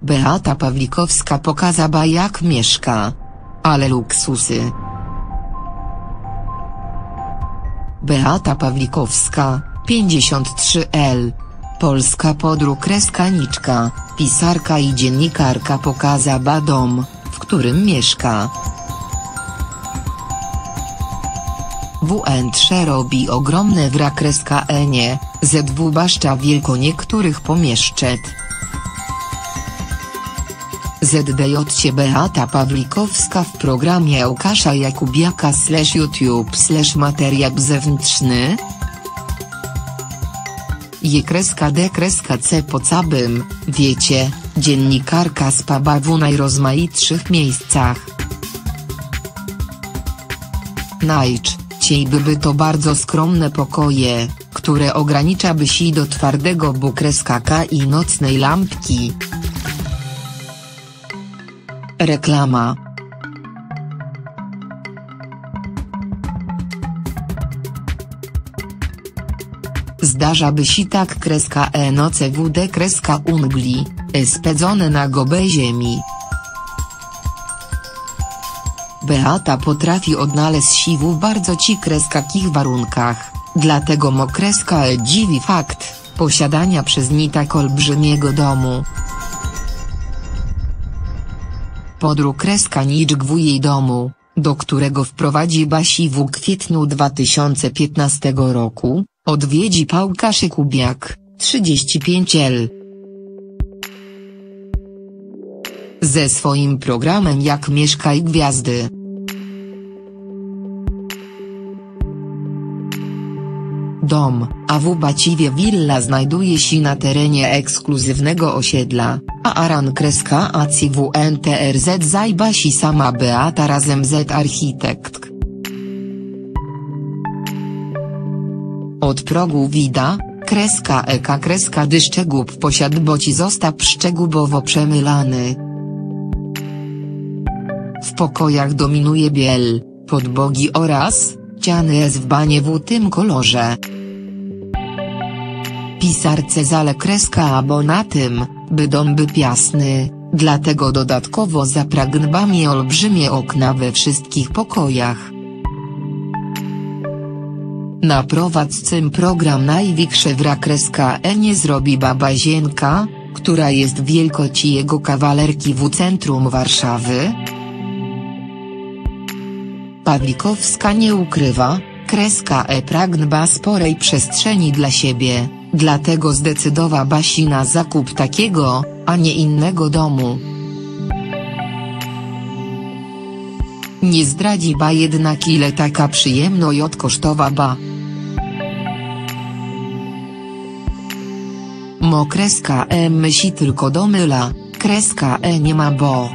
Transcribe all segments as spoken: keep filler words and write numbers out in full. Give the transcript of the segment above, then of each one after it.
Beata Pawlikowska pokazała jak mieszka. Ale luksusy. Beata Pawlikowska, pięćdziesiąt trzy lat. Polska podróżniczka, pisarka i dziennikarka pokazała dom, w którym mieszka. W N trzy robi ogromne wrakreska-enie, zwłaszcza wielko niektórych pomieszczeń. Zdjęcie Beata Pawlikowska w programie Łukasza Jakubiaka slash YouTube slash materiał zewnętrzny. Je kreska D kreska C po całym, wiecie, dziennikarka spała w najrozmaitszych miejscach. Najczęściej były to bardzo skromne pokoje, które ograniczaby się do twardego bukreska K i nocnej lampki. Reklama. Zdarzaby się tak kreska E noce W D kreska ungli, spędzone na gołej ziemi. Beata potrafi odnaleźć się w bardzo ci kreskakich warunkach, dlatego mo kreska E dziwi fakt posiadania przez ni tak olbrzymiego domu. Podróż kreska niczg w jej domu, do którego wprowadziła się w kwietniu dwa tysiące piętnastego roku, odwiedzi Łukasz Jakubiak, trzydzieści pięć lat. Ze swoim programem Jak mieszkaj gwiazdy. Dom, a w właściwie willa znajduje się na terenie ekskluzywnego osiedla, a aran kreska A C W N T R Z zajba się sama Beata razem z architekt. Od progu wida, kreska E K kreska D szczegół posiadłości został szczegółowo przemylany. W pokojach dominuje biel, podłogi oraz ściany jest w banie w tym kolorze. Pisarce zale kreska abo na tym, by dom był piasny, dlatego dodatkowo zapragnęła olbrzymie okna we wszystkich pokojach. Na prowadzcym program największe wrakreska E nie zrobi babazienka, która jest wielkości jego kawalerki w centrum Warszawy. Pawlikowska nie ukrywa, kreska E pragnęła sporej przestrzeni dla siebie, dlatego zdecydowała się na zakup takiego, a nie innego domu. Nie zdradziła jednak ile taka przyjemność kosztowała. Mo kreska E myśli tylko domyla, kreska E nie ma bo.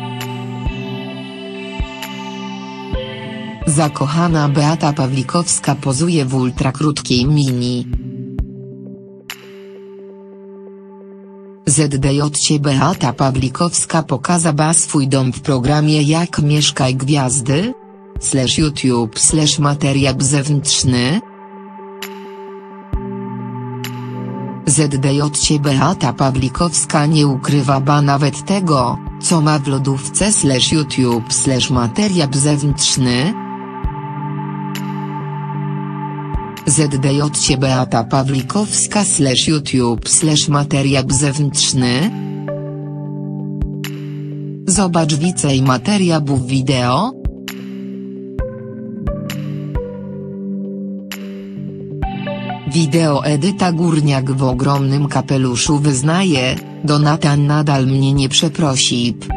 Zakochana Beata Pawlikowska pozuje w ultrakrótkiej mini. Zdjęcie Beata Pawlikowska pokazała swój dom w programie Jak mieszkaj gwiazdy? Slash YouTube slash materiał zewnętrzny. Zdjęcie Beata Pawlikowska nie ukrywa nawet tego, co ma w lodówce slash YouTube slash materiał zewnętrzny. Zdjęcie Beata Pawlikowska slash YouTube slash materiał zewnętrzny. Zobacz więcej materiałów wideo. Wideo Edyta Górniak w ogromnym kapeluszu wyznaje, Donatan nadal mnie nie przeprosi.